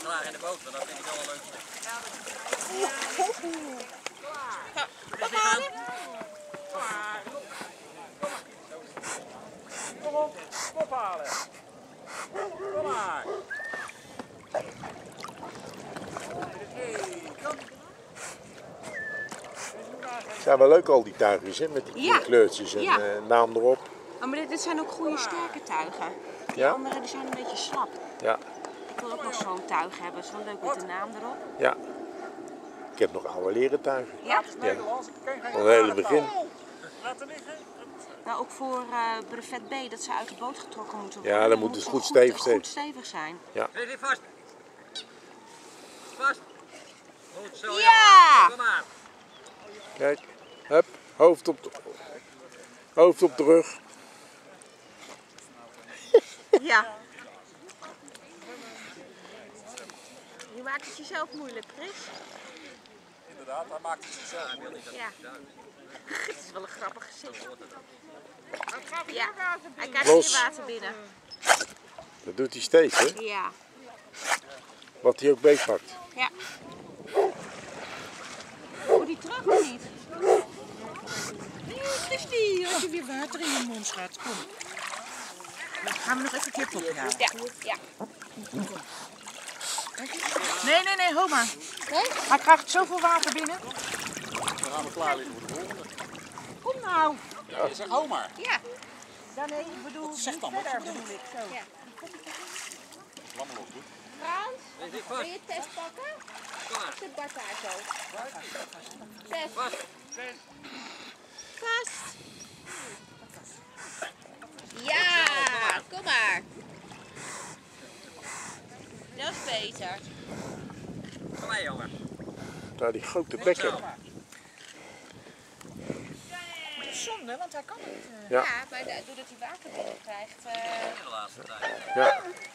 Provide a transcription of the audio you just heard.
graag in de boot, dat vind ik wel leuk. Kom op, ophalen. Kom maar. Het zijn wel leuk al die tuigjes, hè, met die kleurtjes en naam erop. Oh, maar dit zijn ook goede sterke tuigen. Die Ja? andere die zijn een beetje slap. Ja. Ik wil ook nog zo'n tuig hebben. Zo leuk met de naam erop. Ja. Ik heb nog oude leren tuigen. Ja? Ja. Van het hele begin. Nou, ook voor brevet B, dat ze uit de boot getrokken moeten worden. Ja, dan moet het goed stevig zijn. Ja. Geef je vast. Vast. Goed zo, Ja! Kom maar. Kijk, hup, hoofd op de rug. Ja. Je maakt het jezelf moeilijk, Chris. Inderdaad, hij maakt het zichzelf moeilijk. Ja. Het is wel een grappig gezicht. Ja, hij krijgt Los. hier water binnen. Dat doet hij steeds, hè? Ja. Wat hij ook beetpakt. Ja. Moet die terug of niet? Christy, als je weer water in je mond gaat, kom. Gaan we nog even een keer poppen halen? Ja. Ja. Nee, ho maar. Nee? Hij krijgt zoveel water binnen. Dan gaan we klaar liggen voor de volgende. Kom nou. Ja, je zegt hou maar. Ja. Ja, nee, ik bedoel, Zeg dan, verder bedoel ik zo. Ja. Laat maar los doen. Frans, wil je test pakken? Zet Bart daar zo. Test. Vast. Ja, kom maar. Dat is beter. Kom maar jongen. Daar die grote bekken. Zonde, want hij kan het. Ja. Ja, maar doordat hij water binnenkrijgt. De laatste tijd. Ja.